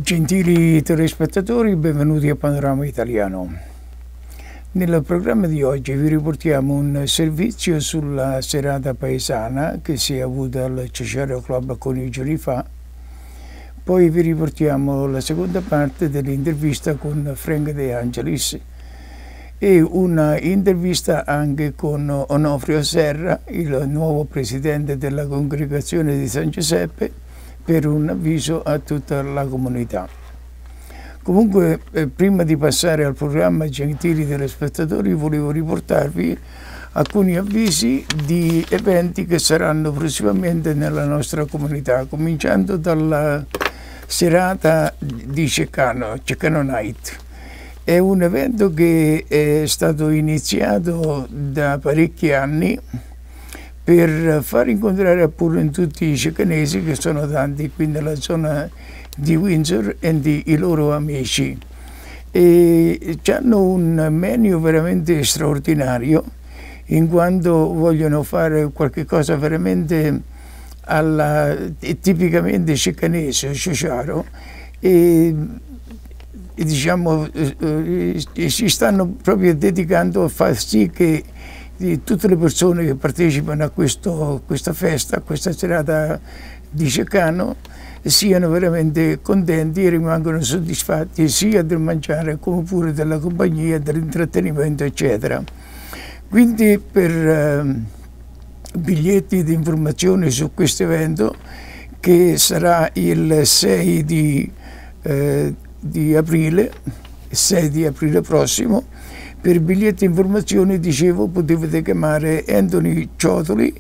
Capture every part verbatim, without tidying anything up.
Gentili telespettatori, benvenuti a Panorama Italiano. Nel programma di oggi vi riportiamo un servizio sulla serata paesana che si è avuta al Cesario Club alcuni giorni fa. Poi vi riportiamo la seconda parte dell'intervista con Frank De Angelis e una intervista anche con Onofrio Serra, il nuovo presidente della congregazione di San Giuseppe, per un avviso a tutta la comunità. Comunque, eh, prima di passare al programma, gentili telespettatori, volevo riportarvi alcuni avvisi di eventi che saranno prossimamente nella nostra comunità, cominciando dalla serata di Ceccano, Ceccano Night. È un evento che è stato iniziato da parecchi anni per far incontrare appunto tutti i ceccanesi, che sono tanti qui nella zona di Windsor, e di, i loro amici. E hanno un menu veramente straordinario, in quanto vogliono fare qualche cosa veramente alla, tipicamente ceccanese, ciociaro, e, e diciamo eh, eh, si stanno proprio dedicando a far sì che di tutte le persone che partecipano a questo, questa festa, a questa serata di Ceccano, siano veramente contenti e rimangono soddisfatti sia del mangiare come pure della compagnia, dell'intrattenimento, eccetera. Quindi per eh, biglietti di informazione su questo evento, che sarà il sei di, eh, di aprile, sei di aprile prossimo, per biglietti e informazioni, dicevo, potete chiamare Anthony Ciotoli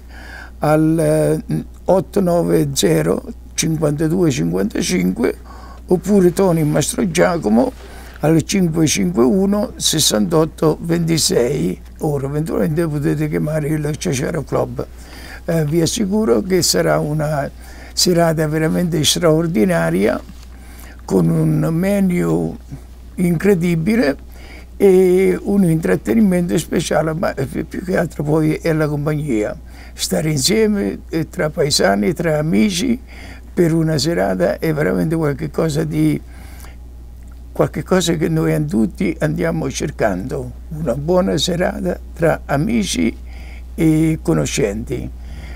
al otto nove zero cinquantadue cinquantacinque oppure Tony Mastrogiacomo al cinque cinque uno sessantotto ventisei. Ora eventualmente potete chiamare il Cesario Club. Eh, vi assicuro che sarà una serata veramente straordinaria, con un menu incredibile e un intrattenimento speciale, ma più che altro poi è la compagnia. Stare insieme tra paesani, tra amici, per una serata è veramente qualcosa di qualche cosa che noi tutti andiamo cercando, una buona serata tra amici e conoscenti.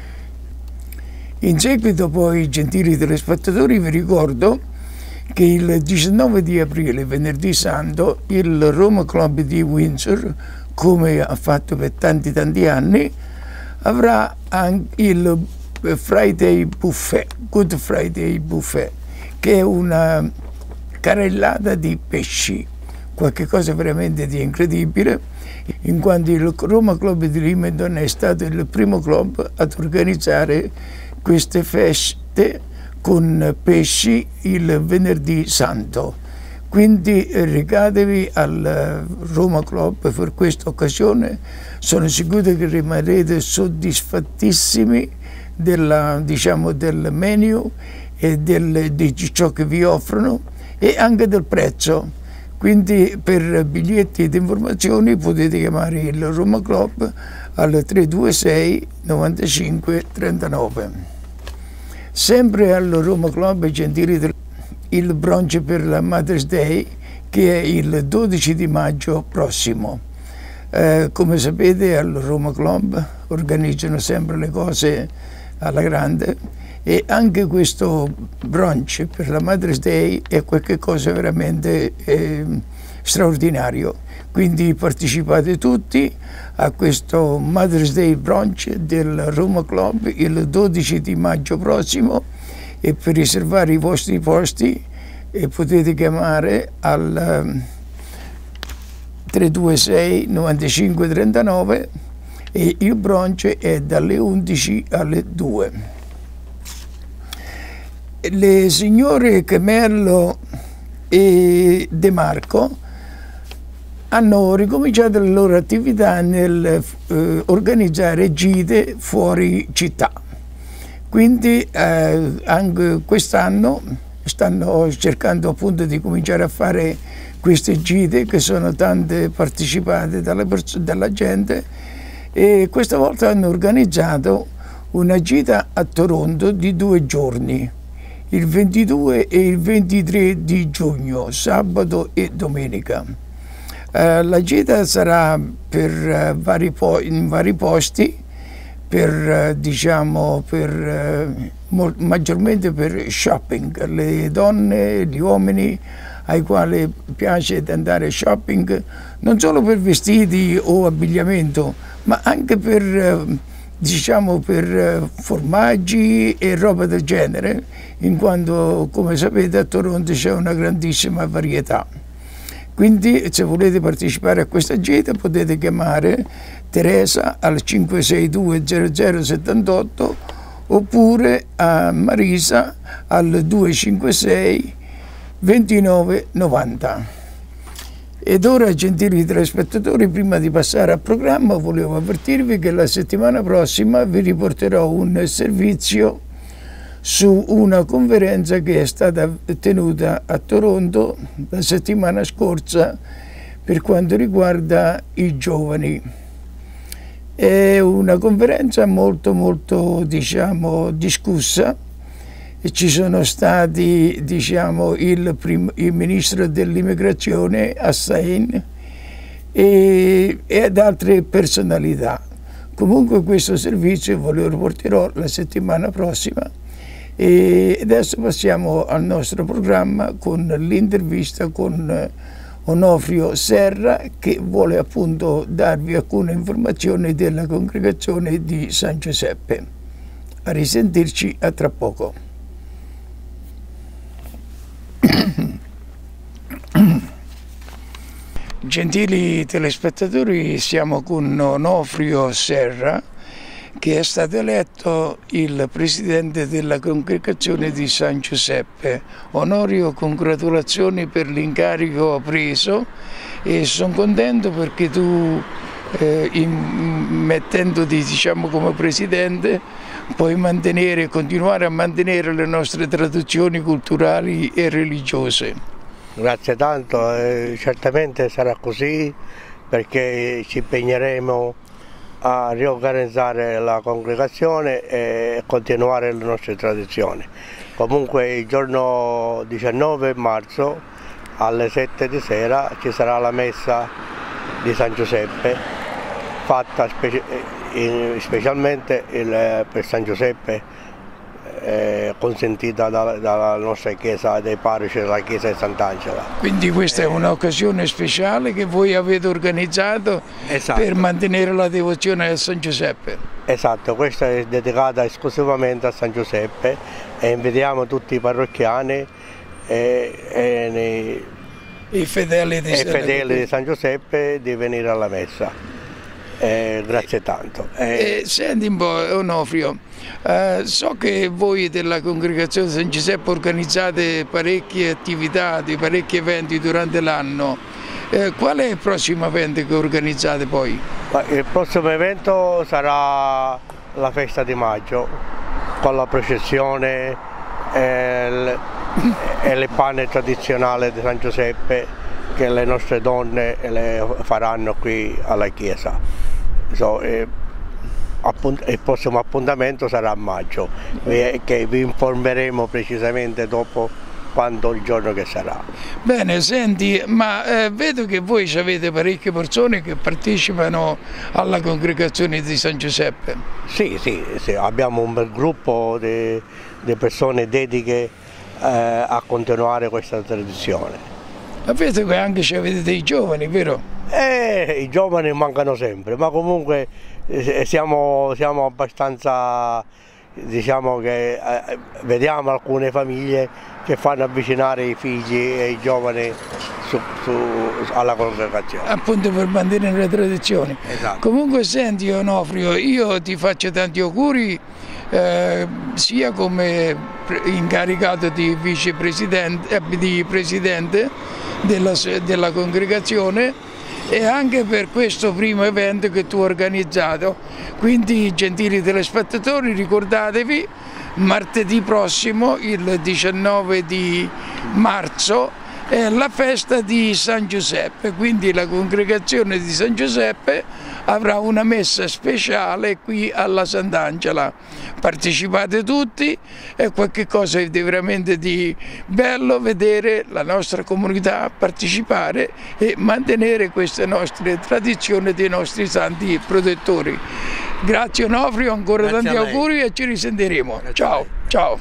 In seguito poi, gentili telespettatori, vi ricordo che il diciannove di aprile, venerdì santo, il Roma Club di Windsor, come ha fatto per tanti tanti anni, avrà anche il Friday Buffet, Good Friday Buffet, che è una carrellata di pesci, qualche cosa veramente di incredibile, in quanto il Roma Club di Leamington è stato il primo club ad organizzare queste feste con pesci il venerdì santo. Quindi recatevi al Roma Club per questa occasione. Sono sicuro che rimarrete soddisfattissimi della, diciamo, del menu e del, di ciò che vi offrono e anche del prezzo. Quindi per biglietti ed informazioni potete chiamare il Roma Club al tre due sei novantacinque trentanove. Sempre al Roma Club, gentili, il brunch per la Mother's Day, che è il dodici di maggio prossimo. Eh, come sapete, al Roma Club organizzano sempre le cose alla grande, e anche questo brunch per la Mother's Day è qualcosa veramente eh, straordinario. Quindi partecipate tutti a questo Mother's Day brunch del Roma Club il dodici di maggio prossimo, e per riservare i vostri posti eh, potete chiamare al tre due sei novantacinque trentanove e il brunch è dalle undici alle due. Le signore Chemello e De Marco hanno ricominciato le loro attività nel eh, organizzare gite fuori città. Quindi eh, anche quest'anno stanno cercando appunto di cominciare a fare queste gite, che sono tante partecipate dalle dalla gente, e questa volta hanno organizzato una gita a Toronto di due giorni, il ventidue e il ventitré di giugno, sabato e domenica. Eh, la gita sarà per, eh, vari po in vari posti, per, eh, diciamo, per, eh, maggiormente per shopping, le donne, gli uomini ai quali piace andare shopping, non solo per vestiti o abbigliamento, ma anche per, eh, diciamo, per formaggi e roba del genere, in quanto, come sapete, a Toronto c'è una grandissima varietà. Quindi, se volete partecipare a questa gita, potete chiamare Teresa al cinque sei due zero zero sette otto oppure a Marisa al due cinque sei ventinove novanta. Ed ora, gentili telespettatori, prima di passare al programma, volevo avvertirvi che la settimana prossima vi riporterò un servizio su una conferenza che è stata tenuta a Toronto la settimana scorsa per quanto riguarda i giovani. È una conferenza molto molto, diciamo, discussa. E ci sono stati, diciamo, il, il ministro dell'immigrazione Hassan e, ed altre personalità. Comunque questo servizio ve lo riporterò la settimana prossima. E adesso passiamo al nostro programma con l'intervista con Onofrio Serra, che vuole appunto darvi alcune informazioni della congregazione di San Giuseppe. A risentirci a tra poco. Gentili telespettatori, siamo con Onofrio Serra, che è stato eletto il presidente della congregazione di San Giuseppe. Onorio, congratulazioni per l'incarico preso e sono contento perché tu, eh, in, mettendoti, diciamo, come presidente, puoi mantenere, continuare a mantenere le nostre tradizioni culturali e religiose. Grazie tanto, eh, certamente sarà così, perché ci impegneremo a riorganizzare la congregazione e continuare le nostre tradizioni. Comunque il giorno diciannove marzo alle sette di sera ci sarà la messa di San Giuseppe, fatta speci in, specialmente il, per San Giuseppe, eh, consentita dalla, dalla nostra chiesa dei parroci della chiesa di Sant'Angela. Quindi questa eh, è un'occasione speciale che voi avete organizzato, esatto, per mantenere la devozione a San Giuseppe. Esatto, questa è dedicata esclusivamente a San Giuseppe e invitiamo tutti i parrocchiani e, e, nei, i fedeli, di, e fedeli di San Giuseppe di venire alla messa. Eh, grazie tanto. Eh, eh, senti un po', Onofrio, eh, so che voi della congregazione San Giuseppe organizzate parecchie attività, parecchi eventi durante l'anno. Eh, qual è il prossimo evento che organizzate poi? Il prossimo evento sarà la festa di maggio, con la processione e le, e le panne tradizionali di San Giuseppe che le nostre donne le faranno qui alla chiesa. So, eh, appunt il prossimo appuntamento sarà a maggio, eh, che vi informeremo precisamente dopo quando il giorno che sarà. Bene, senti, ma eh, vedo che voi avete parecchie persone che partecipano alla congregazione di San Giuseppe. Sì, sì, sì, abbiamo un bel gruppo di, di persone dediche eh, a continuare questa tradizione. Ma vedo che anche ci avete dei giovani, vero? Eh, i giovani mancano sempre, ma comunque eh, siamo, siamo abbastanza, diciamo che eh, vediamo alcune famiglie che fanno avvicinare i figli e i giovani su, su, alla congregazione. Appunto per mantenere le tradizioni. Esatto. Comunque senti, Onofrio, io ti faccio tanti auguri, eh, sia come incaricato di vicepresidente, eh, di presidente della, della congregazione, e anche per questo primo evento che tu hai organizzato. Quindi, gentili telespettatori, ricordatevi, martedì prossimo, il diciannove di marzo, è la festa di San Giuseppe, quindi la congregazione di San Giuseppe avrà una messa speciale qui alla Sant'Angela. Partecipate tutti, è qualcosa di veramente di bello vedere la nostra comunità partecipare e mantenere queste nostre tradizioni dei nostri santi protettori. Grazie Onofrio, ancora Grazie tanti auguri e ci risentiremo. Grazie ciao, ciao.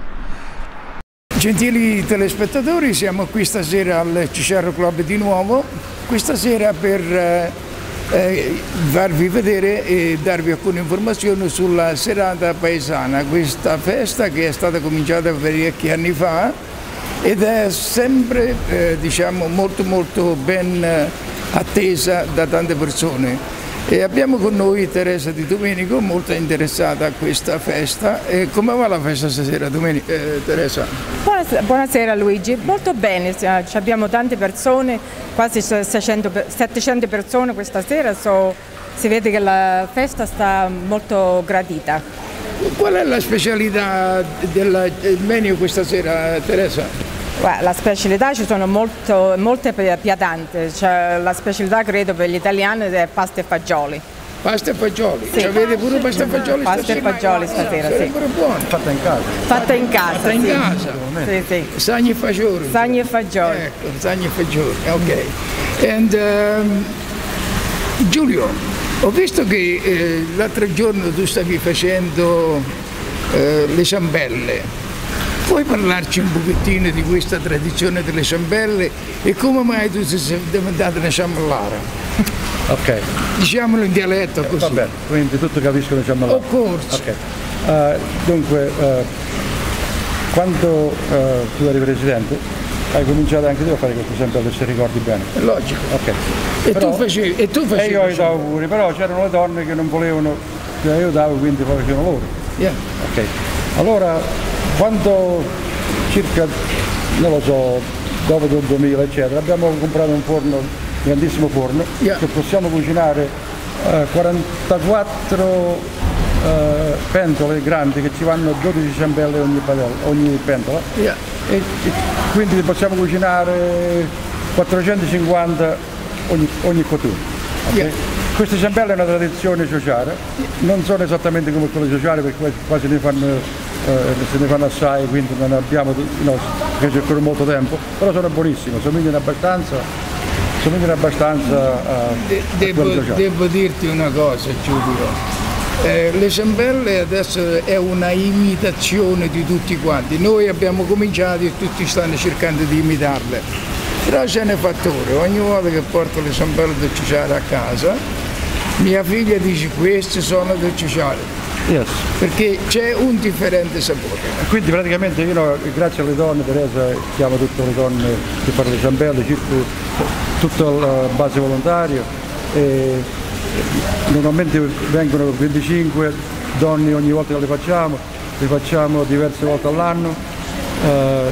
Gentili telespettatori, siamo qui stasera al Cicciaro Club di nuovo, questa sera per eh, eh, farvi vedere e darvi alcune informazioni sulla serata paesana, questa festa che è stata cominciata parecchi anni fa ed è sempre eh, diciamo molto molto ben attesa da tante persone. E abbiamo con noi Teresa Di Domenico, molto interessata a questa festa. E come va la festa stasera, Domenico, eh, Teresa? Buonasera, buonasera Luigi, molto bene, abbiamo tante persone, quasi seicento, settecento persone questa sera, so, si vede che la festa sta molto gradita. Qual è la specialità del menù questa sera, Teresa? La specialità ci sono molto, molte piatanti, cioè, la specialità credo per gli italiani è pasta e fagioli. Pasta e fagioli? Sì. Avete pure pasta e fagioli pasta stasera? Pasta e fagioli stasera, sì. Buone. Fatta in casa. Fatta in casa, Fatta in sì. casa? Sì, sì. Sagni e fagioli? Sagni e fagioli. Ecco, sagni e fagioli, ok. And, um, Giulio, ho visto che eh, l'altro giorno tu stavi facendo eh, le ciambelle. Puoi parlarci un pochettino di questa tradizione delle ciambelle e come mai tu sei diventata una ciambellara? Ok. Diciamolo in dialetto così. Va bene, quindi tutto capiscono ciambellara. Of course. Ok. Uh, dunque, uh, quando uh, tu eri presidente, hai cominciato anche tu a fare queste ciambelle, se ricordi bene. È logico. Ok. E, però, tu facevi, e tu facevi? E io gli davo auguri, però c'erano le donne che non volevano che io davo, quindi poi facevano loro. Yeah. Ok. Allora, quando circa, non lo so, dopo il duemila eccetera, abbiamo comprato un forno, un grandissimo forno, yeah. che possiamo cucinare eh, quarantaquattro eh, pentole grandi che ci vanno dodici ciambelle ogni, ogni pentola, yeah. e, e quindi possiamo cucinare quattrocentocinquanta ogni, ogni cottura. Okay? Yeah. Queste ciambelle è una tradizione sociale, non sono esattamente come quelle sociali perché quasi ne fanno Eh, se ne fanno assai, quindi non abbiamo no, che c'è ancora molto tempo, però sono buonissime, somigliano abbastanza, somigliano abbastanza a, De, devo, a devo dirti una cosa, Giulio, eh, le ciambelle adesso è una imitazione di tutti quanti, noi abbiamo cominciato e tutti stanno cercando di imitarle, però c'è un fattore, ogni volta che porto le ciambelle del Cicciaro a casa, mia figlia dice queste sono del Cicciaro. Yes. Perché c'è un differente sapore. Quindi praticamente io, grazie alle donne, Teresa chiama tutte le donne che fanno le ciambelle, tutta la base volontaria, e normalmente vengono venticinque donne ogni volta che le facciamo, le facciamo diverse volte all'anno, eh,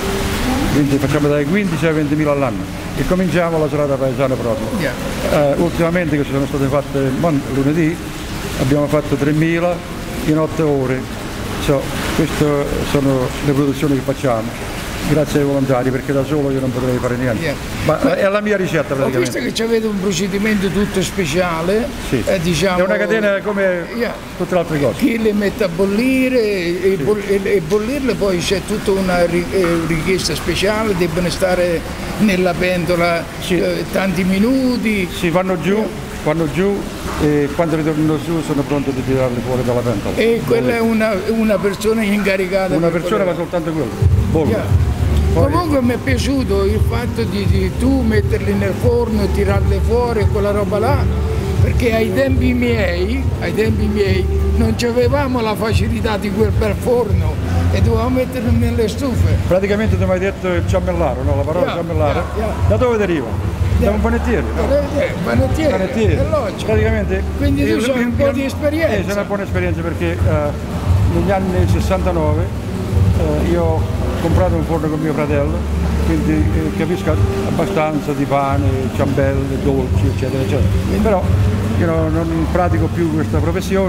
quindi facciamo dai quindici ai ventimila all'anno e cominciamo la serata paesana proprio. Yeah. Eh, ultimamente che sono state fatte lunedì, abbiamo fatto tremila in otto ore, so, queste sono le produzioni che facciamo, grazie ai volontari perché da solo io non potrei fare niente, yeah. ma, ma è la mia ricetta praticamente. Ho visto che avete un procedimento tutto speciale, sì. eh, diciamo, è una catena come yeah. tutte le altre cose. Chi le mette a bollire e, sì. e, e bollirle poi c'è tutta una richiesta speciale, debbono stare nella pentola sì. eh, tanti minuti. Si vanno giù. Yeah. Vanno giù e quando ritornano su sono pronti a tirarli fuori dalla pentola. E quella è una, una persona incaricata? Una persona fa soltanto quello. Yeah. Poi... Comunque mi è piaciuto il fatto di, di tu metterli nel forno, tirarli fuori e quella roba là, perché ai tempi miei, ai tempi miei non avevamo la facilità di quel bel forno e dovevamo metterli nelle stufe. Praticamente tu mi hai detto il ciambellaro, no? La parola yeah, ciambellaro. Yeah, yeah. Da dove deriva? Da un panettiere? No? Eh, panettiere, panettiere. È logico. Praticamente, quindi tu hai un po' di esperienza. Eh, c'è una buona esperienza perché uh, negli anni sessantanove uh, io ho comprato un forno con mio fratello, quindi eh, capisco abbastanza di pane, ciambelle, dolci, eccetera, eccetera. Però io non, non pratico più questa professione.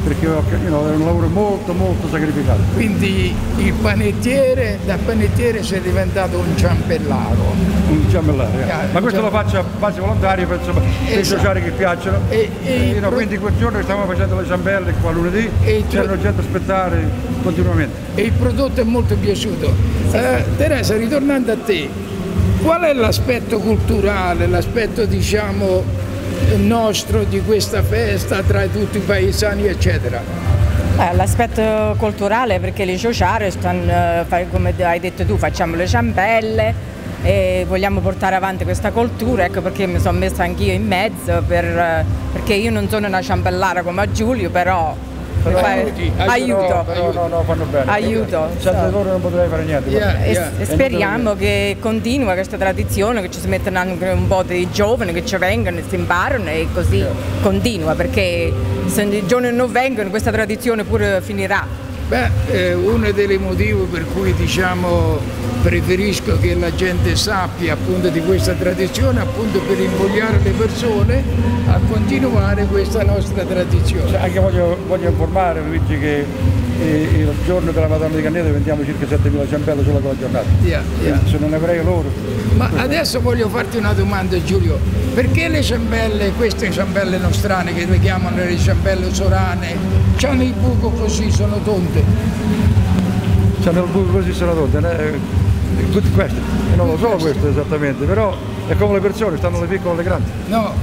perché you know, è un lavoro molto molto sacrificato. Quindi il panettiere, da panettiere sei diventato un ciambellaro. Un ciambellaro, eh. Yeah, ma questo lo faccio a base volontaria per, insomma, per i sociali che piacciono. E, e eh, no, pro... Quindi quel giorno stavamo facendo le ciambelle qua lunedì, e c'erano gente a aspettare continuamente. E il prodotto è molto piaciuto. Sì. Eh, Teresa, ritornando a te, qual è l'aspetto culturale, l'aspetto diciamo nostro di questa festa tra tutti i paesani eccetera? Eh, l'aspetto culturale, perché le ciociare stanno, come hai detto tu, facciamo le ciambelle e vogliamo portare avanti questa cultura, ecco perché mi sono messa anch'io in mezzo, per, perché io non sono una ciambellara come Giulio, però Però aiuti, aiuto, no, no, no, fanno bene. Aiuto. Senza loro non potrei fare niente. Yeah, e, yeah. e speriamo che continua questa tradizione, che ci si mettono anche un po' di giovani che ci vengono e si imparano e così yeah. continua, perché se i giovani non vengono questa tradizione pure finirà. Beh, eh, uno dei motivi per cui diciamo preferisco che la gente sappia appunto di questa tradizione, appunto per invogliare le persone a continuare questa nostra tradizione. Cioè, anche voglio, voglio informare Luigi che eh, il giorno della Madonna di Cannete vendiamo circa settemila ciambelle solo con la giornata. Yeah, yeah. Se non avrei loro. Ma adesso voglio farti una domanda, Giulio, perché le ciambelle, queste ciambelle nostrane che le chiamano le ciambelle sorane, hanno il buco così, sono tonde? C'hanno il buco così, sono tonde, né? Good question. E non lo so questo esattamente, però è come le persone, stanno le piccole e le grandi. No,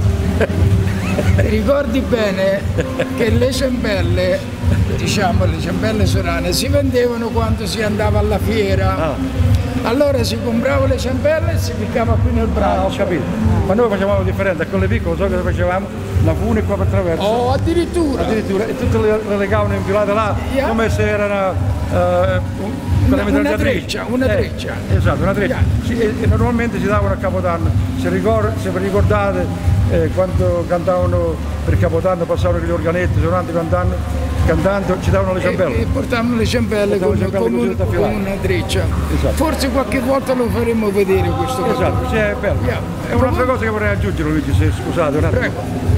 ricordi bene che le ciambelle, diciamo le ciambelle sorane, si vendevano quando si andava alla fiera. Ah. Allora si comprava le ciambelle e si piccava qui nel braccio. Ah, ho capito. Ma noi facevamo differente, con le piccole, so cosa facevamo? La fune qua per traverso. Oh, addirittura! Addirittura, e tutte le, le legavano infilate là, yeah. come se erano uh, una, una treccia, una eh, treccia. Esatto, una treccia. Yeah. Si, e, e normalmente si davano a Capodanno. Se, ricord, se vi ricordate, eh, quando cantavano per Capodanno, passavano gli organetti, suonando cantando, cantando ci davano le ciambelle. E, e portavano le ciambelle con, le ciambelle con, un, con una treccia. Esatto. Forse qualche volta lo faremo vedere questo. Esatto, sì, è bello. Yeah. È un'altra cosa che vorrei aggiungere, Luigi, se scusate un attimo.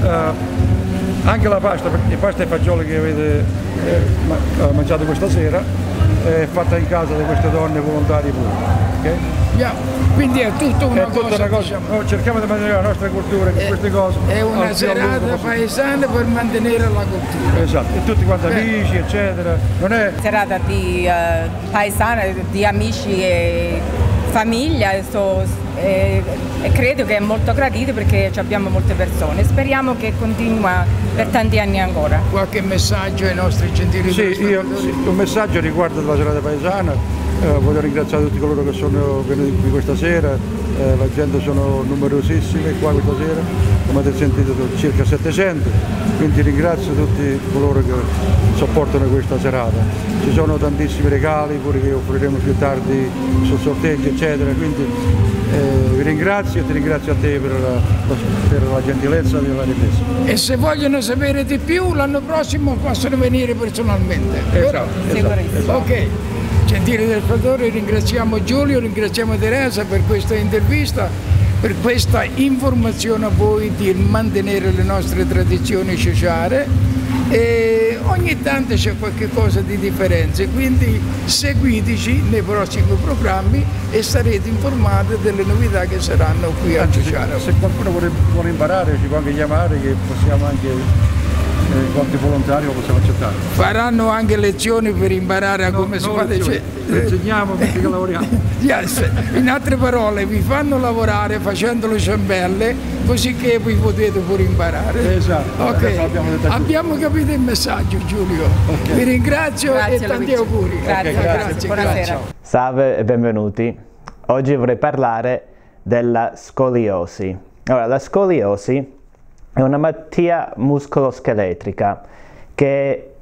Uh, anche la pasta, le pasta e fagioli che avete eh, mangiato questa sera è fatta in casa da queste donne volontarie pure. Okay? Yeah. Quindi è tutta una è tutta cosa, una cosa diciamo, no, cerchiamo di mantenere la nostra cultura con queste cose. È una serata paesana per mantenere la cultura. Esatto, e tutti quanti amici, eccetera. Non è serata di uh, paesana, di amici e famiglia, e, so, e, e credo che è molto gradito perché abbiamo molte persone. Speriamo che continua per tanti anni ancora. Qualche messaggio ai nostri gentili sì, io, sì, un messaggio riguardo la serata paesana. Eh, voglio ringraziare tutti coloro che sono venuti qui questa sera, eh, la gente sono numerosissime qua questa sera, come avete sentito circa settecento, quindi ringrazio tutti coloro che sopportano questa serata. Ci sono tantissimi regali pure che offriremo più tardi sul sorteggio eccetera, quindi eh, vi ringrazio e ti ringrazio a te per la, per la gentilezza della ripresa. E se vogliono sapere di più l'anno prossimo possono venire personalmente. Esatto, esatto, esatto. Ok. Gentili telespettatori, ringraziamo Giulio, ringraziamo Teresa per questa intervista, per questa informazione a voi di mantenere le nostre tradizioni sociali e ogni tanto c'è qualche cosa di differenza, quindi seguiteci nei prossimi programmi e sarete informati delle novità che saranno qui a Ciociaro. Se, se qualcuno vuole, vuole imparare ci può anche chiamare che possiamo anche... qualche volontario lo possiamo accettare. Faranno anche lezioni per imparare a no, come si fa lezioni. Insegniamo perché lavoriamo. Yes. In altre parole, vi fanno lavorare facendo le ciambelle così che vi potete pure imparare. Esatto. Okay. Abbiamo capito il messaggio, Giulio. Okay. Vi ringrazio grazie, e tanti Luigi. auguri. Grazie, okay, grazie. grazie. Buonasera. Grazie. Salve e benvenuti. Oggi vorrei parlare della scoliosi. Allora, la scoliosi è una malattia muscoloscheletrica che,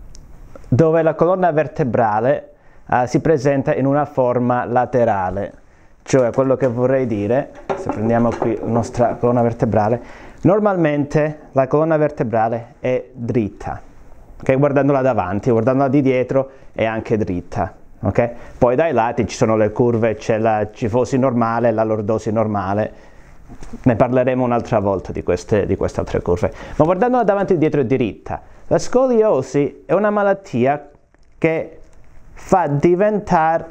dove la colonna vertebrale uh, si presenta in una forma laterale, cioè quello che vorrei dire, se prendiamo qui la nostra colonna vertebrale, normalmente la colonna vertebrale è dritta, okay? Guardandola davanti, guardandola di dietro è anche dritta. Okay? Poi dai lati ci sono le curve, c'è la cifosi normale e la lordosi normale. Ne parleremo un'altra volta di queste, di queste altre curve. Ma guardandola davanti, dietro e diritta, La scoliosi è una malattia che fa diventare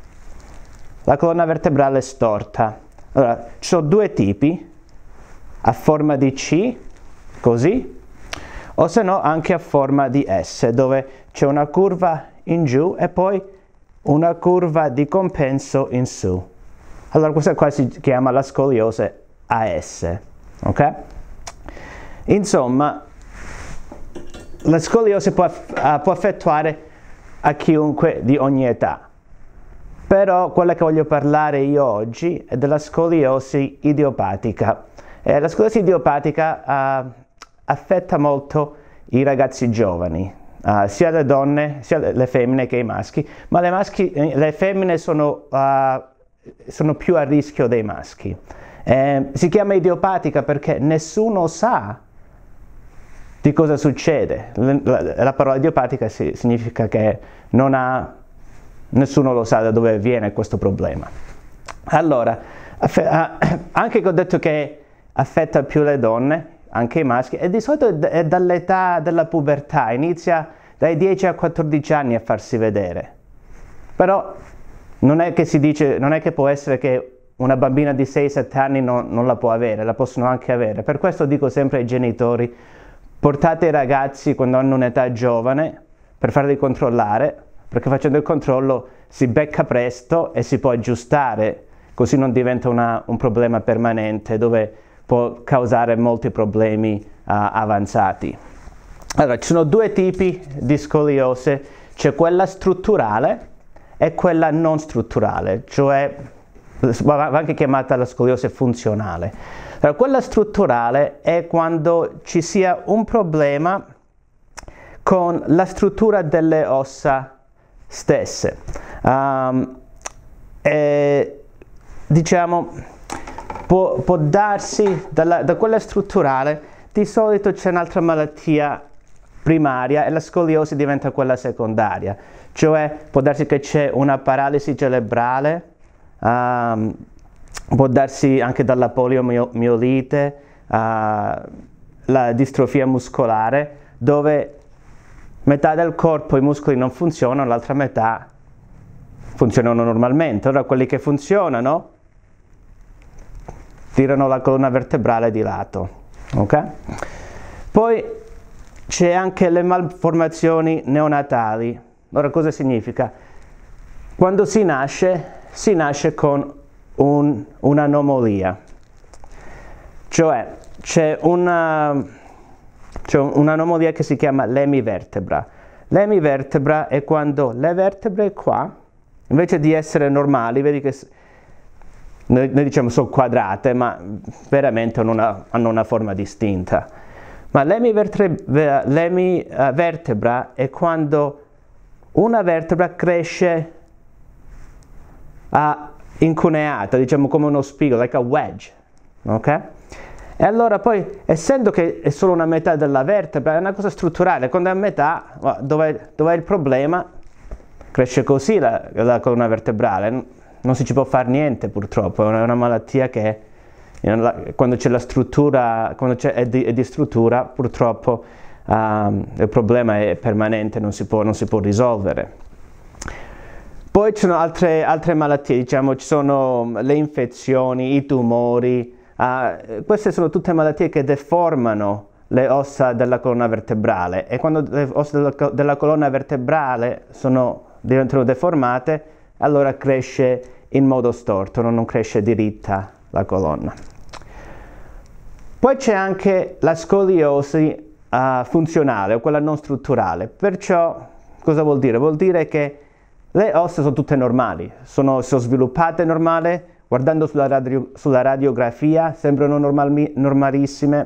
la colonna vertebrale storta. Allora, ci sono due tipi, a forma di C, così, o se no anche a forma di S, dove c'è una curva in giù e poi una curva di compenso in su. Allora questa qua si chiama la scoliose A S, ok? Insomma, la scoliose può, uh, può affettare a chiunque di ogni età. Però quella che voglio parlare io oggi è della scoliosi idiopatica. Eh, la sclerosi idiopatica uh, affetta molto i ragazzi giovani, uh, sia le donne, sia le, le femmine che i maschi, ma le, maschi, le femmine sono, uh, sono più a rischio dei maschi. Eh, si chiama idiopatica perché nessuno sa di cosa succede. La, la, la parola idiopatica si, significa che non ha, nessuno lo sa da dove viene questo problema. Allora, anche che ho detto che affetta più le donne, anche i maschi, e di solito è dall'età della pubertà, inizia dai dieci a quattordici anni a farsi vedere. Però non è che si dice, non è che può essere che una bambina di sei sette anni non, non la può avere, la possono anche avere. Per questo dico sempre ai genitori, portate i ragazzi quando hanno un'età giovane per farli controllare, perché facendo il controllo si becca presto e si può aggiustare, così non diventa una, un problema permanente dove può causare molti problemi uh, avanzati. Allora, ci sono due tipi di scoliose, c'è quella strutturale e quella non strutturale, cioè va anche chiamata la scoliose funzionale. Allora, quella strutturale è quando ci sia un problema con la struttura delle ossa stesse. Um, e, diciamo, Può, può darsi dalla, da quella strutturale, di solito c'è un'altra malattia primaria e la scoliosi diventa quella secondaria, cioè può darsi che c'è una paralisi cerebrale, um, può darsi anche dalla poliomielite, uh, la distrofia muscolare, dove metà del corpo i muscoli non funzionano, l'altra metà funzionano normalmente. Allora quelli che funzionano tirano la colonna vertebrale di lato, ok? Poi c'è anche le malformazioni neonatali. Ora cosa significa? Quando si nasce, si nasce con un, un'anomalia, cioè c'è una, c'è un'anomalia che si chiama l'emivertebra. L'emivertebra è quando le vertebre qua, invece di essere normali, vedi che Noi, noi diciamo sono quadrate, ma veramente hanno una, hanno una forma distinta. Ma l'emivertebra, l'emivertebra è quando una vertebra cresce a incuneata, diciamo come uno spigolo, like a wedge, ok? E allora poi, essendo che è solo una metà della vertebra, è una cosa strutturale, quando è a metà, dov'è, dov'è il problema? Cresce così la, la colonna vertebrale. Non si ci può fare niente purtroppo, è una malattia che quando c'è la struttura, quando c'è, è, di, è di struttura, purtroppo um, il problema è permanente, non si può, non si può risolvere. Poi ci sono altre, altre malattie, diciamo, ci sono le infezioni, i tumori, uh, queste sono tutte malattie che deformano le ossa della colonna vertebrale, e quando le ossa della, della colonna vertebrale sono, diventano deformate, allora cresce in modo storto, non cresce diritta la colonna. Poi c'è anche la scoliosi uh, funzionale o quella non strutturale. Perciò cosa vuol dire? Vuol dire che le ossa sono tutte normali, sono, sono sviluppate normali, guardando sulla, radio, sulla radiografia sembrano normali, normalissime,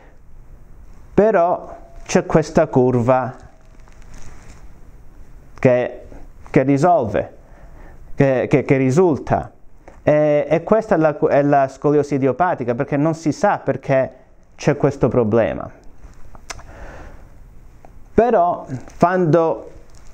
però c'è questa curva che, che risolve. Che, che, che risulta e, e questa è la, è la scoliosi idiopatica, perché non si sa perché c'è questo problema. Però fando,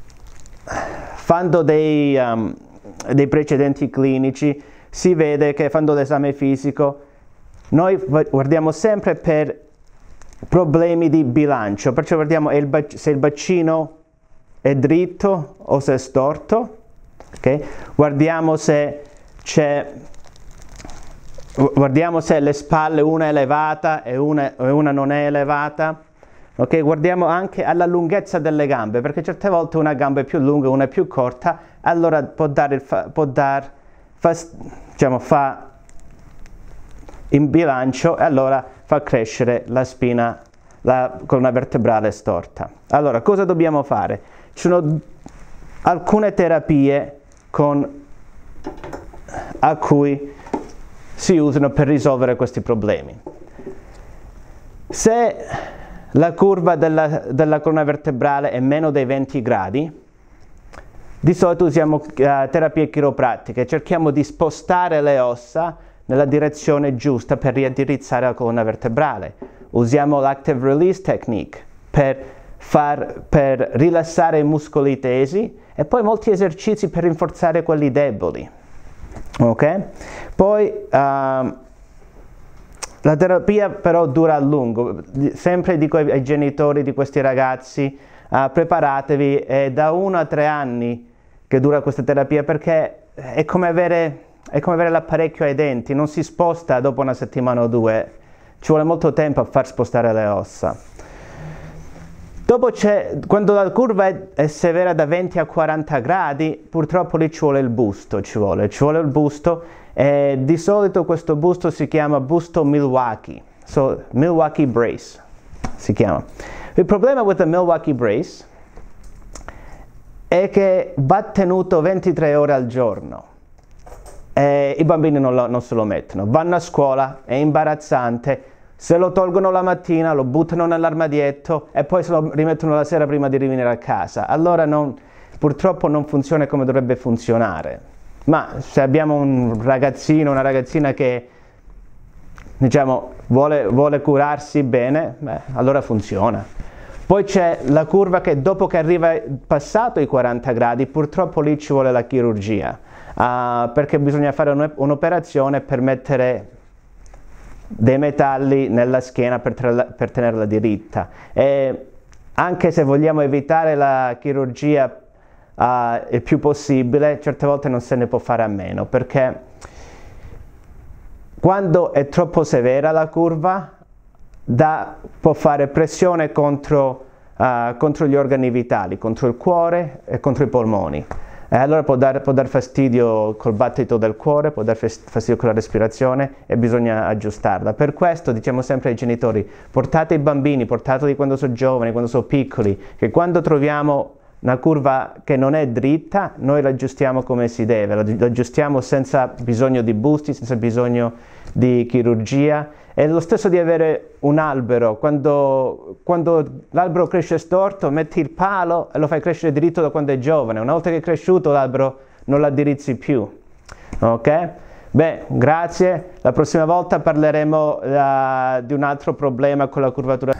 fando dei, um, dei precedenti clinici si vede che, fando l'esame fisico, noi guardiamo sempre per problemi di bilancio, perciò vediamo il se il bacino è dritto o se è storto, okay? Guardiamo se c'è, guardiamo se le spalle una è elevata e una, e una non è elevata, ok? Guardiamo anche alla lunghezza delle gambe, perché certe volte una gamba è più lunga, una è più corta, allora può dare, il fa, può dar, fa, diciamo, fa in bilancio e allora fa crescere la spina, la colonna vertebrale storta. Allora, cosa dobbiamo fare? Ci sono alcune terapie con, a cui si usano per risolvere questi problemi. Se la curva della, della colonna vertebrale è meno dei venti gradi, di solito usiamo uh, terapie chiropratiche, cerchiamo di spostare le ossa nella direzione giusta per riindirizzare la colonna vertebrale. Usiamo l'active release technique per, far, per rilassare i muscoli tesi e poi molti esercizi per rinforzare quelli deboli. Ok? Poi uh, la terapia però dura a lungo. Sempre dico ai, ai genitori di questi ragazzi, uh, preparatevi, è da uno a tre anni che dura questa terapia, perché è come avere, è come avere l'apparecchio ai denti, non si sposta dopo una settimana o due, ci vuole molto tempo a far spostare le ossa. Dopo c'è, quando la curva è, è severa da venti a quaranta gradi, purtroppo lì ci vuole il busto, ci vuole, ci vuole il busto, e di solito questo busto si chiama busto Milwaukee, so Milwaukee brace si chiama. Il problema with the Milwaukee brace è che va tenuto ventitré ore al giorno. E i bambini non, lo, non se lo mettono, vanno a scuola, è imbarazzante, se lo tolgono la mattina, lo buttano nell'armadietto e poi se lo rimettono la sera prima di rivenire a casa. Allora non, purtroppo non funziona come dovrebbe funzionare. Ma se abbiamo un ragazzino, una ragazzina che diciamo vuole, vuole curarsi bene, beh, allora funziona. Poi c'è la curva che dopo che arriva passato i quaranta gradi, purtroppo lì ci vuole la chirurgia, uh, perché bisogna fare un'operazione per mettere dei metalli nella schiena per, per tenerla diritta. E anche se vogliamo evitare la chirurgia uh, il più possibile, certe volte non se ne può fare a meno, perché quando è troppo severa la curva da, può fare pressione contro, uh, contro gli organi vitali, contro il cuore e contro i polmoni. E allora può dar, può dar fastidio col battito del cuore, può dar fastidio con la respirazione e bisogna aggiustarla. Per questo diciamo sempre ai genitori, portate i bambini, portateli quando sono giovani, quando sono piccoli, che quando troviamo una curva che non è dritta, noi la aggiustiamo come si deve, la aggiustiamo senza bisogno di busti, senza bisogno di chirurgia. È lo stesso di avere un albero, quando, quando l'albero cresce storto, metti il palo e lo fai crescere dritto da quando è giovane. Una volta che è cresciuto l'albero non lo addirizzi più. Ok? Beh, grazie. La prossima volta parleremo uh, di un altro problema con la curvatura.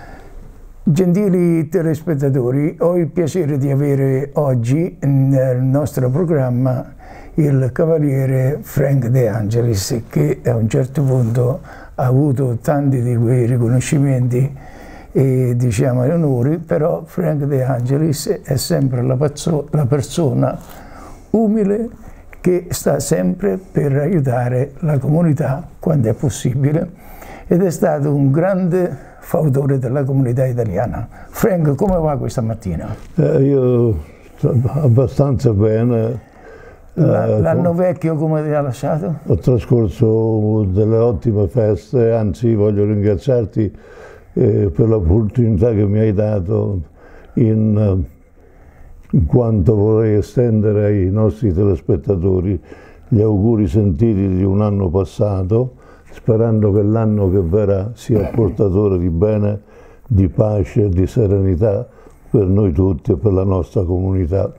Gentili telespettatori, ho il piacere di avere oggi nel nostro programma il cavaliere Frank De Angelis, che a un certo punto ha avuto tanti di quei riconoscimenti e diciamo onori, però Frank De Angelis è sempre la, la persona umile che sta sempre per aiutare la comunità quando è possibile, ed è stato un grande fautore della comunità italiana. Frank, come va questa mattina? Eh, io sto abbastanza bene. L'anno eh, vecchio come ti ha lasciato? Ho trascorso delle ottime feste, anzi voglio ringraziarti eh, per l'opportunità che mi hai dato, in, in quanto vorrei estendere ai nostri telespettatori gli auguri sentiti di un anno passato, sperando che l'anno che verrà sia portatore di bene, di pace e di serenità per noi tutti e per la nostra comunità.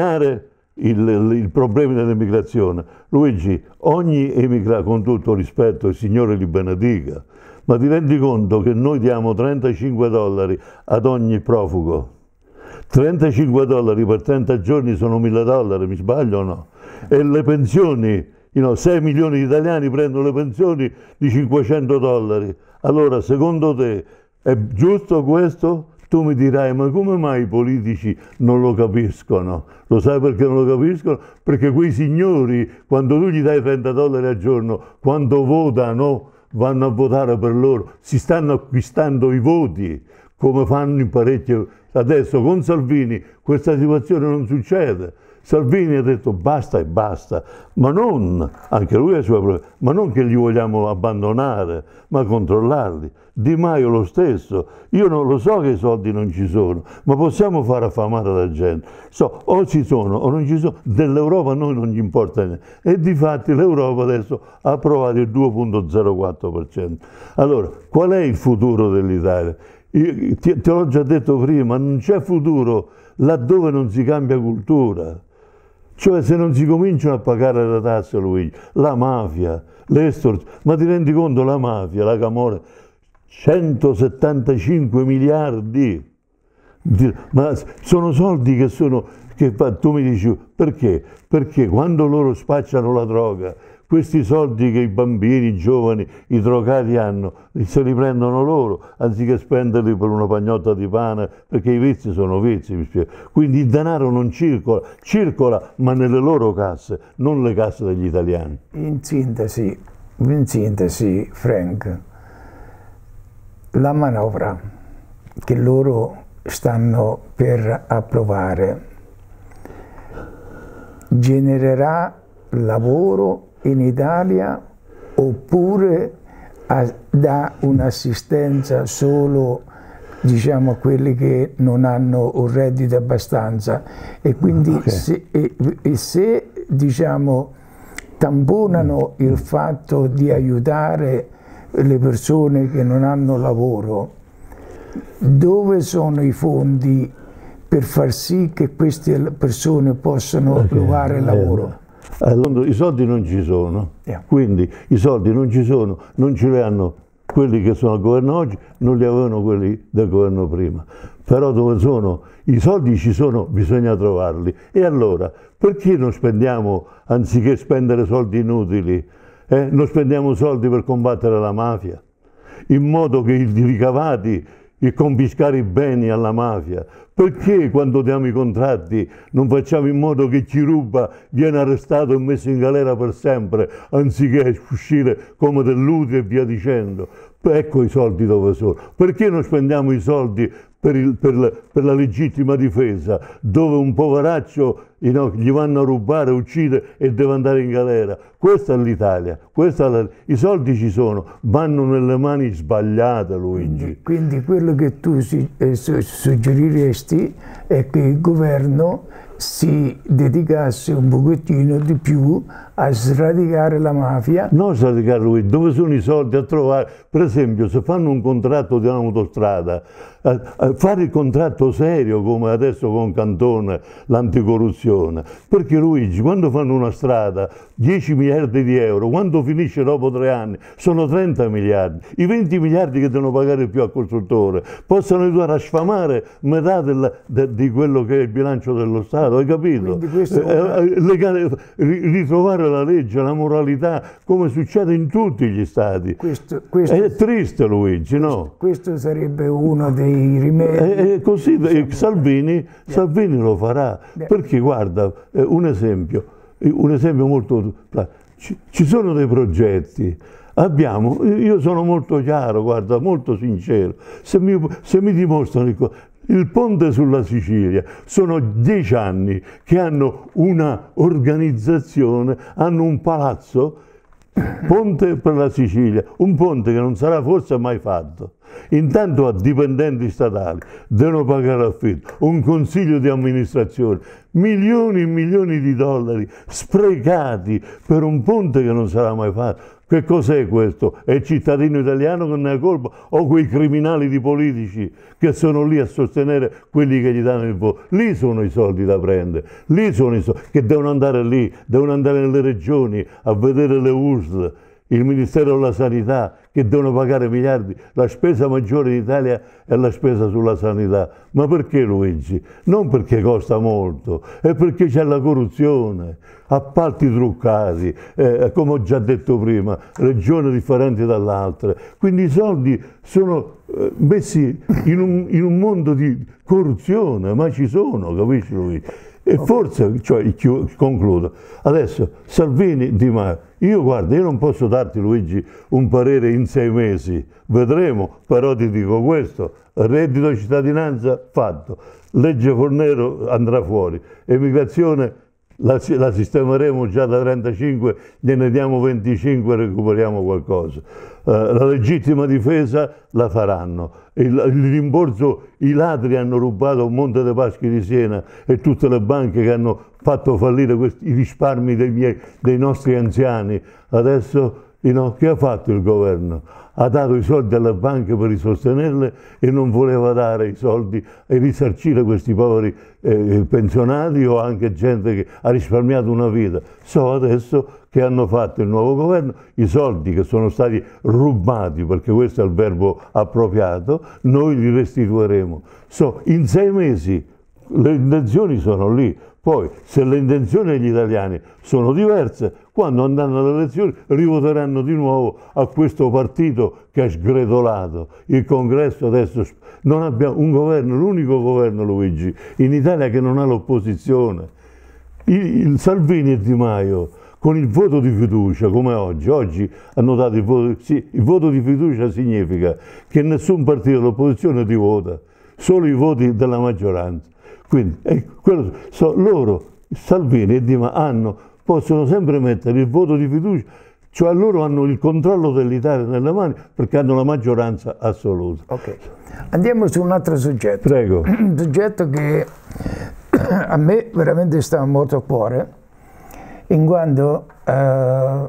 Il, il problema dell'emigrazione. Luigi, ogni emigrato, con tutto rispetto, il Signore li benedica, ma ti rendi conto che noi diamo trentacinque dollari ad ogni profugo? trentacinque dollari per trenta giorni sono mille dollari, mi sbaglio o no? E le pensioni, you know, sei milioni di italiani prendono le pensioni di cinquecento dollari. Allora, secondo te, È giusto questo? Tu mi dirai, ma come mai i politici non lo capiscono? Lo sai perché non lo capiscono? Perché quei signori, quando tu gli dai trenta dollari al giorno, quando votano, vanno a votare per loro, si stanno acquistando i voti, come fanno in parecchie. Adesso con Salvini questa situazione non succede. Salvini ha detto basta e basta, ma non, anche lui ha i suoi problemi, ma non che li vogliamo abbandonare, ma controllarli. Di Maio lo stesso, io non lo so che i soldi non ci sono, ma possiamo fare affamare la gente. So, o ci sono o non ci sono, dell'Europa a noi non gli importa niente. E difatti l'Europa adesso ha approvato il due virgola zero quattro per cento. Allora, qual è il futuro dell'Italia? Io, ti, te l'ho già detto prima, non c'è futuro laddove non si cambia cultura. Cioè se non si cominciano a pagare le tasse, Luigi, la mafia, le estorsioni, ma ti rendi conto la mafia, la camorra, centosettantacinque miliardi, ma sono soldi che sono, che tu mi dici, perché? Perché quando loro spacciano la droga, questi soldi che i bambini, i giovani, i drogati hanno, se li prendono loro, anziché spenderli per una pagnotta di pane, perché i vizi sono vizi, mi spiego. Quindi il denaro non circola, circola ma nelle loro casse, non le casse degli italiani. In sintesi, in sintesi, Frank, la manovra che loro stanno per approvare genererà lavoro in Italia oppure a, dà un'assistenza solo, diciamo, a quelli che non hanno un reddito abbastanza, e quindi okay. se, e, e se diciamo tamponano il fatto di aiutare le persone che non hanno lavoro, dove sono i fondi per far sì che queste persone possano okay. trovare lavoro? Allora, i soldi non ci sono, yeah. quindi i soldi non ci sono, non ce li hanno quelli che sono al governo oggi, non li avevano quelli del governo prima. Però dove sono? I soldi ci sono, bisogna trovarli. E allora, perché non spendiamo, anziché spendere soldi inutili, eh, non spendiamo soldi per combattere la mafia? In modo che i ricavati, e confiscare i beni alla mafia. Perché quando diamo i contratti non facciamo in modo che chi ruba viene arrestato e messo in galera per sempre, anziché uscire come dell'utile e via dicendo? Ecco i soldi dove sono. Perché non spendiamo i soldi per, il, per, la, per la legittima difesa, dove un poveraccio you know, gli vanno a rubare, uccide e deve andare in galera? Questa è l'Italia, i soldi ci sono, vanno nelle mani sbagliate, Luigi. Quindi, quindi quello che tu si, eh, suggeriresti è che il governo si dedicasse un pochettino di più a sradicare la mafia. Non sradicare, Luigi, dove sono i soldi a trovare? Per esempio, se fanno un contratto di un'autostrada, eh, eh, fare il contratto serio come adesso con Cantone, l'anticorruzione, perché Luigi, quando fanno una strada, dieci miliardi di euro, quando finisce dopo tre anni, sono trenta miliardi, i venti miliardi che devono pagare più al costruttore, possono aiutare a sfamare metà del, de, di quello che è il bilancio dello Stato, hai capito? Questo... Eh, legale, ritrovare la legge, la moralità, come succede in tutti gli Stati. Questo, questo, è triste, Luigi, questo, no? Questo sarebbe uno dei rimedi. E, e così diciamo, Salvini, yeah. Salvini lo farà, yeah. Perché guarda, un esempio, un esempio molto... Ci, ci sono dei progetti, abbiamo, io sono molto chiaro, guarda, molto sincero, se mi, se mi dimostrano il, il ponte sulla Sicilia, sono dieci anni che hanno una organizzazione, hanno un palazzo, ponte per la Sicilia, un ponte che non sarà forse mai fatto. Intanto a dipendenti statali devono pagare l'affitto, un consiglio di amministrazione, milioni e milioni di dollari sprecati per un ponte che non sarà mai fatto. Che cos'è questo? È il cittadino italiano che ne ha colpa o quei criminali di politici che sono lì a sostenere quelli che gli danno il voto? Lì sono i soldi da prendere, lì sono i soldi che devono andare lì, devono andare nelle regioni a vedere le U S L, il Ministero della Sanità, che devono pagare miliardi, la spesa maggiore in Italia è la spesa sulla sanità. Ma perché, Luigi? Non perché costa molto, è perché c'è la corruzione, appalti truccati, eh, come ho già detto prima, regioni differenti dall'altra. Quindi i soldi sono eh, messi in un, in un mondo di corruzione, ma ci sono, capisci, Luigi? E forse, cioè, concludo, adesso Salvini, Di Maio, io guarda, io non posso darti, Luigi, un parere in sei mesi, vedremo, però ti dico questo, reddito di cittadinanza fatto, legge Fornero andrà fuori, emigrazione la, la sistemeremo già da trentacinque, gliene diamo venticinque e recuperiamo qualcosa. Uh, la legittima difesa la faranno, il, il rimborso, i ladri hanno rubato Monte dei Paschi di Siena e tutte le banche che hanno fatto fallire questi, i risparmi dei, miei, dei nostri anziani. Adesso you know, che ha fatto il governo? Ha dato i soldi alle banche per risostenerle e non voleva dare i soldi e risarcire questi poveri eh, pensionati o anche gente che ha risparmiato una vita. So adesso che hanno fatto il nuovo governo, i soldi che sono stati rubati, perché questo è il verbo appropriato, noi li restituiremo. So, in sei mesi le intenzioni sono lì. Poi, se le intenzioni degli italiani sono diverse, quando andranno alle elezioni rivoteranno di nuovo a questo partito che è sgretolato. Il congresso adesso, non abbiamo un governo, l'unico governo, Luigi, in Italia che non ha l'opposizione. Il, il Salvini e Di Maio, con il voto di fiducia, come oggi, oggi hanno dato il voto, sì, il voto di fiducia significa che nessun partito dell'opposizione ti vota, solo i voti della maggioranza. Quindi eh, quello, so, loro, Salvini e Di Maio, hanno, possono sempre mettere il voto di fiducia, cioè loro hanno il controllo dell'Italia nelle mani perché hanno la maggioranza assoluta. Ok, andiamo su un altro soggetto. Prego. Un soggetto che a me veramente sta molto a cuore, in quanto eh,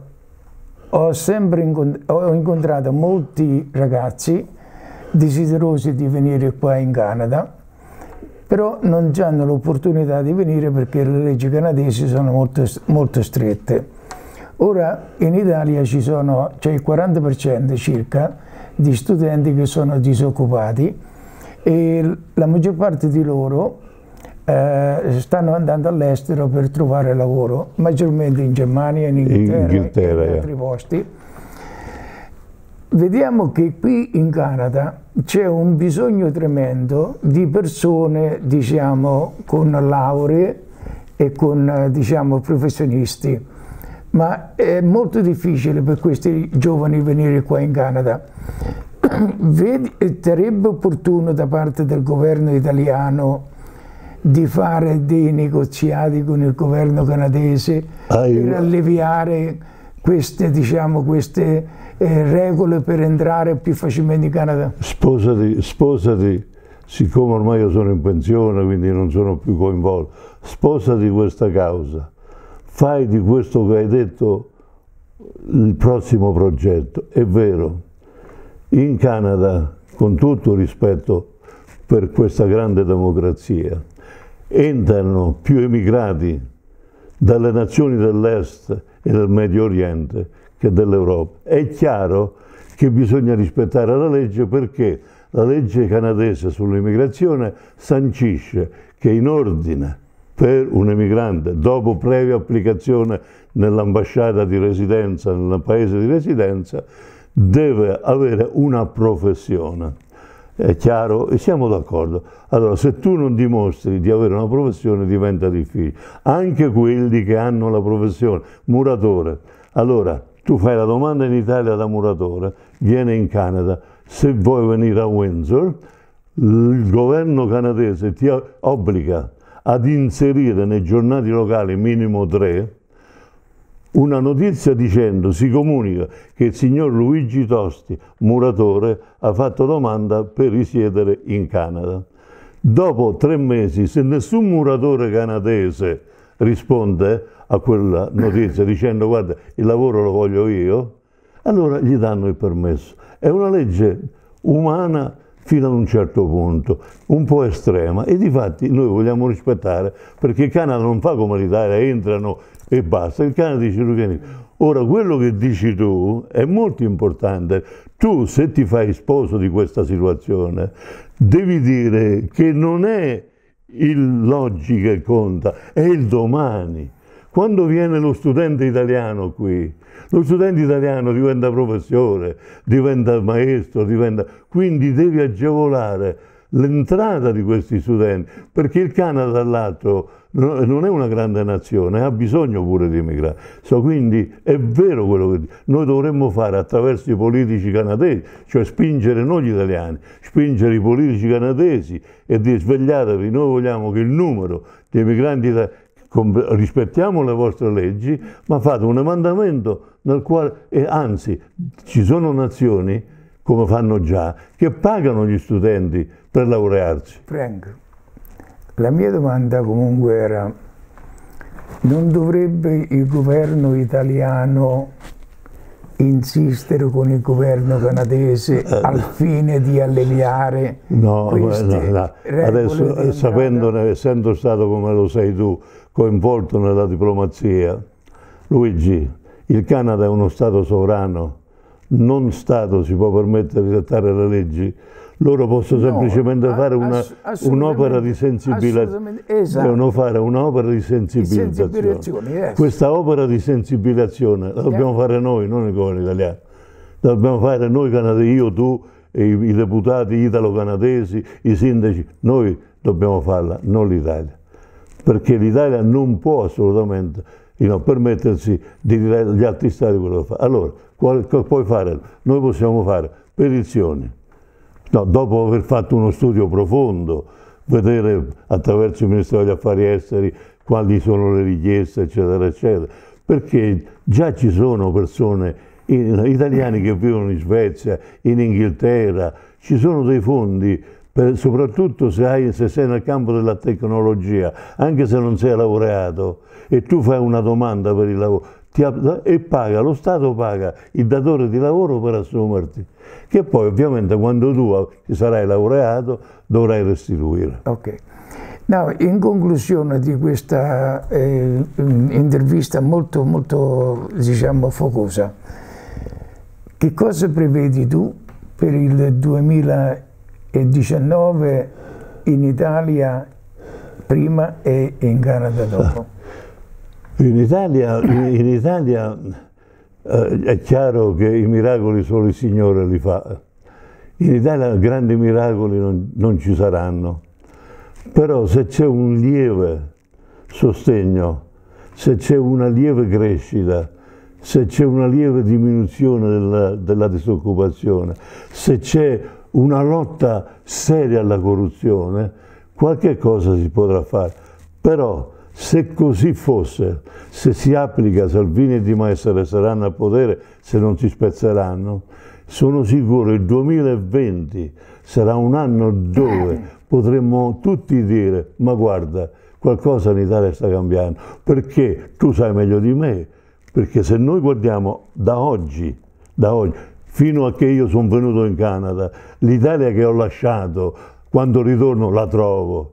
ho sempre incont ho incontrato molti ragazzi desiderosi di venire qua in Canada, però non hanno l'opportunità di venire perché le leggi canadesi sono molto, molto strette. Ora in Italia ci sono, c'è il quaranta per cento circa di studenti che sono disoccupati e la maggior parte di loro eh, stanno andando all'estero per trovare lavoro, maggiormente in Germania, in Inghilterra, Inghilterra e in altri posti. Vediamo che qui in Canada c'è un bisogno tremendo di persone, diciamo, con lauree e con, diciamo, professionisti, ma è molto difficile per questi giovani venire qua in Canada. Vedi, sarebbe opportuno da parte del governo italiano di fare dei negoziati con il governo canadese ah, io... per alleviare queste, diciamo, queste eh, regole per entrare più facilmente in Canada? Sposati, sposati, siccome ormai io sono in pensione, quindi non sono più coinvolto, sposati questa causa, fai di questo che hai detto il prossimo progetto. È vero, in Canada, con tutto rispetto per questa grande democrazia, entrano più emigrati dalle nazioni dell'Est e del Medio Oriente che dell'Europa. È chiaro che bisogna rispettare la legge perché la legge canadese sull'immigrazione sancisce che in ordine per un emigrante, dopo previa applicazione nell'ambasciata di residenza, nel paese di residenza, deve avere una professione. È chiaro? E siamo d'accordo. Allora, se tu non dimostri di avere una professione diventa difficile. Anche quelli che hanno la professione, muratore. Allora, tu fai la domanda in Italia da muratore, viene in Canada, se vuoi venire a Windsor, il governo canadese ti obbliga ad inserire nei giornali locali minimo tre una notizia dicendo, si comunica che il signor Luigi Tosti, muratore, ha fatto domanda per risiedere in Canada. Dopo tre mesi, se nessun muratore canadese risponde a quella notizia dicendo guarda il lavoro lo voglio io, allora gli danno il permesso. È una legge umana fino ad un certo punto, un po' estrema, e difatti noi vogliamo rispettare perché il Canada non fa come l'Italia, entrano e basta. Il Canada dice tu vieni. Ora, quello che dici tu è molto importante. Tu, se ti fai sposo di questa situazione, devi dire che non è l'oggi che conta, è il domani. Quando viene lo studente italiano qui, lo studente italiano diventa professore, diventa maestro, diventa... quindi devi agevolare l'entrata di questi studenti, perché il Canada dall'altro non è una grande nazione, ha bisogno pure di immigrati. So, quindi è vero quello che noi dovremmo fare attraverso i politici canadesi, cioè spingere noi gli italiani, spingere i politici canadesi e dire svegliatevi, noi vogliamo che il numero di emigranti italiani, rispettiamo le vostre leggi, ma fate un emendamento nel quale, e anzi, ci sono nazioni, come fanno già, che pagano gli studenti per laurearsi. Frank, la mia domanda comunque era, non dovrebbe il governo italiano insistere con il governo canadese eh, al fine di alleviare no, queste no, no. Adesso, sapendo, essendo stato come lo sei tu, coinvolto nella diplomazia, Luigi, il Canada è uno Stato sovrano, non Stato si può permettere di dettare le leggi. Loro possono no, semplicemente fare un'opera un di sensibilizzazione. Esatto. Devono fare un'opera di sensibilizzazione. Yes. Questa opera di sensibilizzazione la dobbiamo yeah. fare noi, non il governo italiano. La dobbiamo fare noi canadesi, io, tu, i, i deputati italo-canadesi, i sindaci. Noi dobbiamo farla, non l'Italia. Perché l'Italia non può assolutamente no, permettersi di dire agli altri stati quello che fa. Allora, qual, qual puoi fare? Noi possiamo fare petizioni. No, dopo aver fatto uno studio profondo, vedere attraverso il Ministero degli Affari Esteri quali sono le richieste, eccetera, eccetera, perché già ci sono persone, italiani che vivono in Svezia, in Inghilterra, ci sono dei fondi, per, soprattutto se, hai, se sei nel campo della tecnologia, anche se non sei laureato, e tu fai una domanda per il lavoro, ti, e paga, lo Stato paga il datore di lavoro per assumerti, che poi ovviamente quando tu sarai laureato dovrai restituire. Ok. Now, in conclusione di questa eh, intervista molto, molto diciamo, focosa, che cosa prevedi tu per il duemiladiciannove in Italia prima e in Canada dopo? In Italia, in Italia eh, è chiaro che i miracoli solo il Signore li fa. In Italia grandi miracoli non, non ci saranno, però se c'è un lieve sostegno, se c'è una lieve crescita, se c'è una lieve diminuzione della, della disoccupazione, se c'è una lotta seria alla corruzione, qualche cosa si potrà fare. Però se così fosse, se si applica Salvini e Di Maio resteranno al potere, se non si spezzeranno, sono sicuro che il duemilaventi sarà un anno dove potremmo tutti dire ma guarda, qualcosa in Italia sta cambiando, perché tu sai meglio di me, perché se noi guardiamo da oggi, da oggi fino a che io sono venuto in Canada, l'Italia che ho lasciato, quando ritorno la trovo.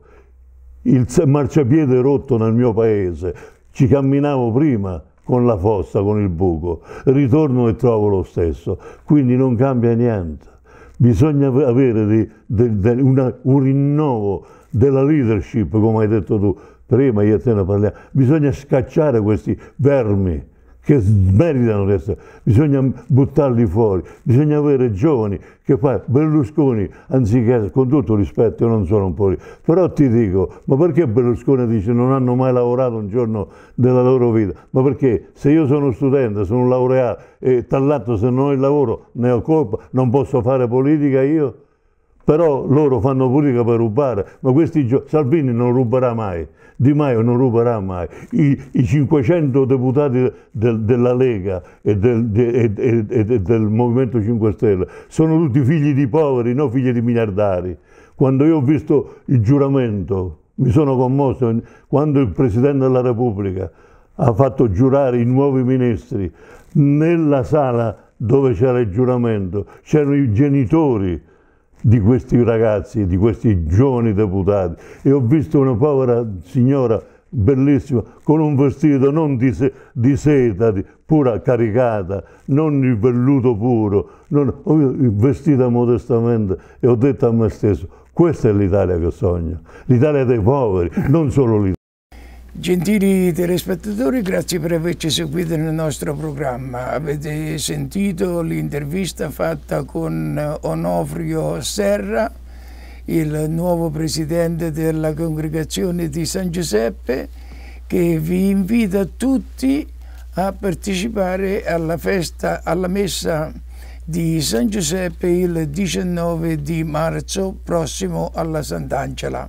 Il marciapiede rotto nel mio paese, ci camminavo prima con la fossa, con il buco, ritorno e trovo lo stesso, quindi non cambia niente. Bisogna avere di, di, di una, un rinnovo della leadership, come hai detto tu, prima io e te ne parliamo, bisogna scacciare questi vermi che meritano di essere, bisogna buttarli fuori, bisogna avere giovani che poi Berlusconi, anziché, con tutto rispetto, io non sono un po', però ti dico, ma perché Berlusconi dice non hanno mai lavorato un giorno della loro vita? Ma perché se io sono studente, sono un laureato e tra l'altro se non ho il lavoro ne ho colpa, non posso fare politica io? Però loro fanno politica per rubare, ma questi Salvini non ruberà mai, Di Maio non ruberà mai, i, i cinquecento deputati del, della Lega e del, de, e, e del Movimento cinque Stelle sono tutti figli di poveri, non figli di miliardari. Quando io ho visto il giuramento, mi sono commosso, quando il Presidente della Repubblica ha fatto giurare i nuovi ministri, nella sala dove c'era il giuramento c'erano i genitori di questi ragazzi, di questi giovani deputati, e ho visto una povera signora bellissima, con un vestito non di, se, di seta, di, pura caricata, non il velluto puro, non, vestita modestamente, e ho detto a me stesso, questa è l'Italia che sogno, l'Italia dei poveri, non solo l'Italia. Gentili telespettatori, grazie per averci seguito nel nostro programma. Avete sentito l'intervista fatta con Onofrio Serra, il nuovo presidente della congregazione di San Giuseppe, che vi invita tutti a partecipare alla festa, alla messa di San Giuseppe il diciannove di marzo prossimo alla Sant'Angela.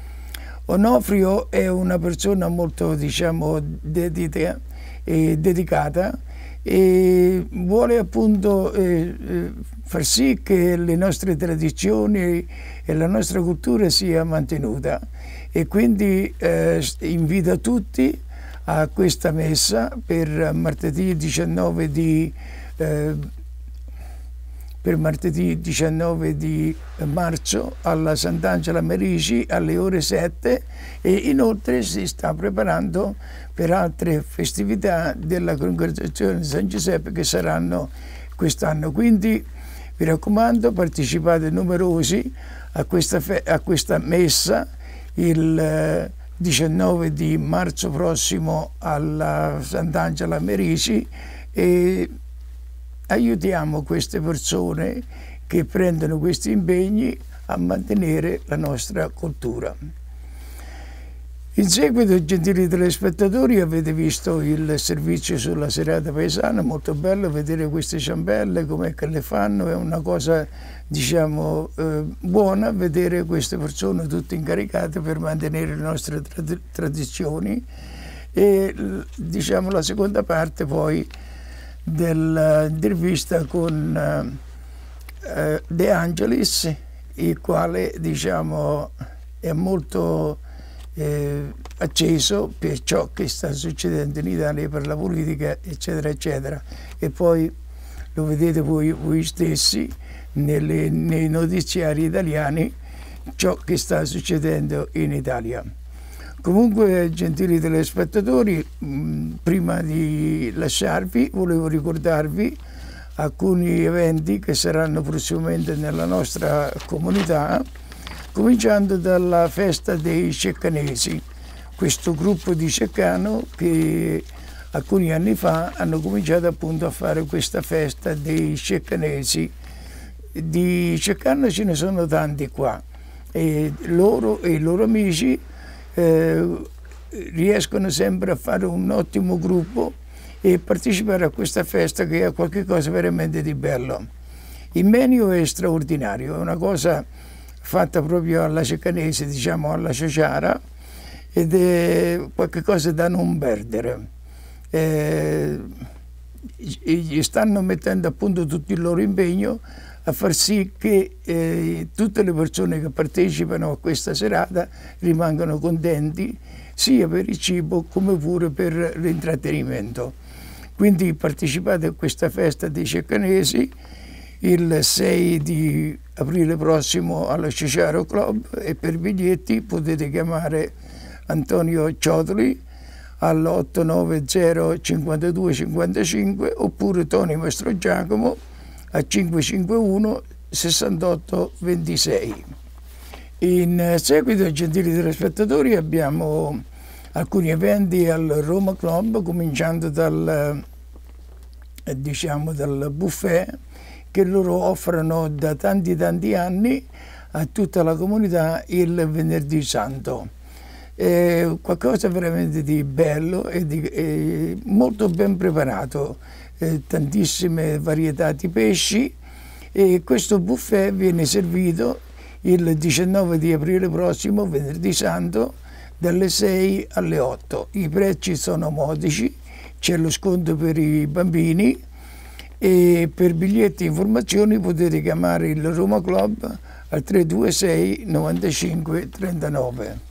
Onofrio è una persona molto, diciamo, dedita e dedicata, e vuole appunto eh, far sì che le nostre tradizioni e la nostra cultura sia mantenuta, e quindi eh, invita tutti a questa messa per martedì diciannove di eh, per martedì diciannove di marzo alla Sant'Angela Merici alle ore sette, e inoltre si sta preparando per altre festività della congregazione di San Giuseppe che saranno quest'anno. Quindi vi raccomando, partecipate numerosi a questa, a questa messa il diciannove di marzo prossimo alla Sant'Angela Merici, e aiutiamo queste persone che prendono questi impegni a mantenere la nostra cultura. In seguito, gentili telespettatori, avete visto il servizio sulla serata paesana, molto bello vedere queste ciambelle, come che le fanno, è una cosa, diciamo, eh, buona vedere queste persone tutte incaricate per mantenere le nostre trad tradizioni. E, diciamo, la seconda parte poi dell'intervista con uh, De Angelis, il quale, diciamo, è molto eh, acceso per ciò che sta succedendo in Italia, per la politica, eccetera, eccetera. E poi lo vedete voi, voi stessi nelle, nei notiziari italiani ciò che sta succedendo in Italia. Comunque, gentili telespettatori, mh, prima di lasciarvi volevo ricordarvi alcuni eventi che saranno prossimamente nella nostra comunità, cominciando dalla festa dei Ceccanesi, questo gruppo di Ceccano che alcuni anni fa hanno cominciato appunto a fare questa festa dei Ceccanesi. Di Ceccano ce ne sono tanti qua, e loro e i loro amici Eh, riescono sempre a fare un ottimo gruppo e partecipare a questa festa, che è qualcosa veramente di bello. Il menù è straordinario, è una cosa fatta proprio alla ceccanese, diciamo alla ciociara, ed è qualcosa da non perdere. Eh, stanno mettendo appunto tutto il loro impegno a far sì che eh, tutte le persone che partecipano a questa serata rimangano contenti, sia per il cibo come pure per l'intrattenimento. Quindi partecipate a questa festa dei Ceccanesi il sei di aprile prossimo allo Ceciaro Club, e per biglietti potete chiamare Antonio Ciotoli all'otto nove zero cinquantadue cinquantacinque, oppure Tony Mastrogiacomo a cinque cinque uno sessantotto ventisei. In seguito, gentili telespettatori, abbiamo alcuni eventi al Roma Club, cominciando dal, diciamo, dal buffet che loro offrono da tanti tanti anni a tutta la comunità il venerdì santo. È qualcosa veramente di bello e, di, e molto ben preparato. Eh, tantissime varietà di pesci, e questo buffet viene servito il diciannove di aprile prossimo, venerdì santo, dalle sei alle otto. I prezzi sono modici, c'è lo sconto per i bambini, e per biglietti e informazioni potete chiamare il Roma Club al tre due sei novantacinque trentanove.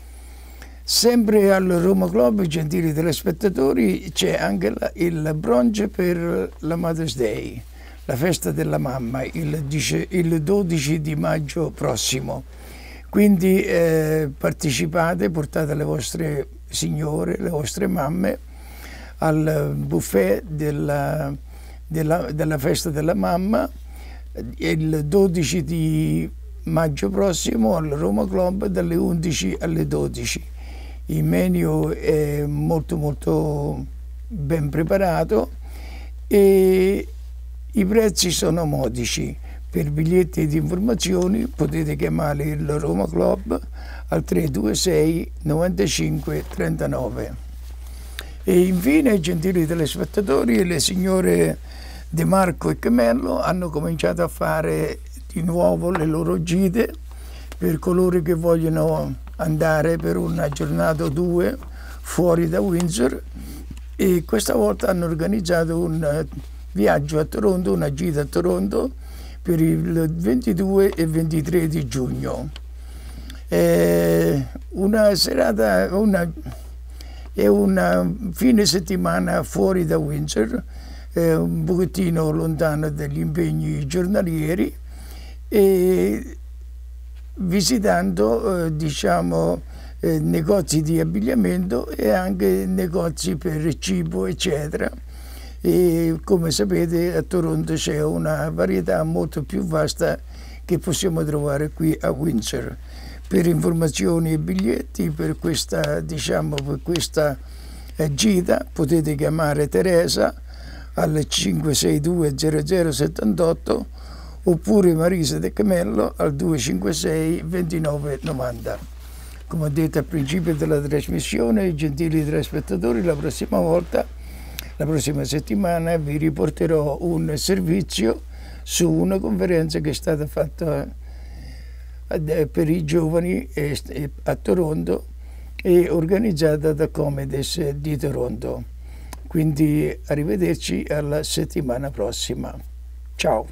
Sempre al Roma Club, gentili telespettatori, c'è anche la, il brunch per la Mother's Day, la festa della mamma, il, il dodici di maggio prossimo. Quindi eh, partecipate, portate le vostre signore, le vostre mamme, al buffet della, della, della festa della mamma il dodici di maggio prossimo al Roma Club dalle undici alle dodici. Il menu è molto molto ben preparato e i prezzi sono modici. Per biglietti ed informazioni potete chiamare il Roma Club al tre due sei novantacinque trentanove. E infine, gentili telespettatori, le signore De Marco e Camello hanno cominciato a fare di nuovo le loro gite per coloro che vogliono andare per una giornata o due fuori da Windsor, e questa volta hanno organizzato un viaggio a Toronto, una gita a Toronto per il ventidue e ventitré di giugno. È una serata, una, è un fine settimana fuori da Windsor, è un pochettino lontano dagli impegni giornalieri, e visitando eh, diciamo eh, negozi di abbigliamento e anche negozi per cibo eccetera. E come sapete a Toronto c'è una varietà molto più vasta che possiamo trovare qui a Windsor. Per informazioni e biglietti per questa, diciamo, per questa eh, gita potete chiamare Teresa al cinque sei due zero zero sette otto oppure Marisa De Camello al due cinque sei ventinove novanta. Come ho detto al principio della trasmissione, gentili telespettatori, la prossima volta, la prossima settimana vi riporterò un servizio su una conferenza che è stata fatta per i giovani a Toronto e organizzata da Comedes di Toronto. Quindi arrivederci alla settimana prossima. Ciao!